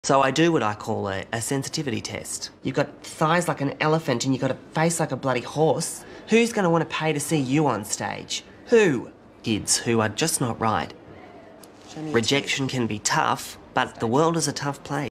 So I do what I call a sensitivity test. You've got thighs like an elephant and you've got a face like a bloody horse. Who's going to want to pay to see you on stage? Who? Kids who are just not right. Rejection can be tough, but the world is a tough place.